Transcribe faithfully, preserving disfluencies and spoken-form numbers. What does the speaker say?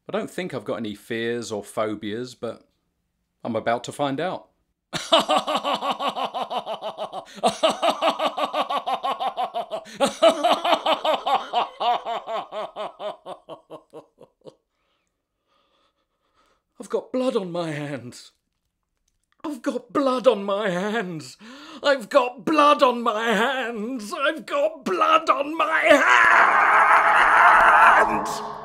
I don't think I've got any fears or phobias, but I'm about to find out. I've got blood on my hands. I've got blood on my hands. I've got blood on my hands. I've got blood on my hands.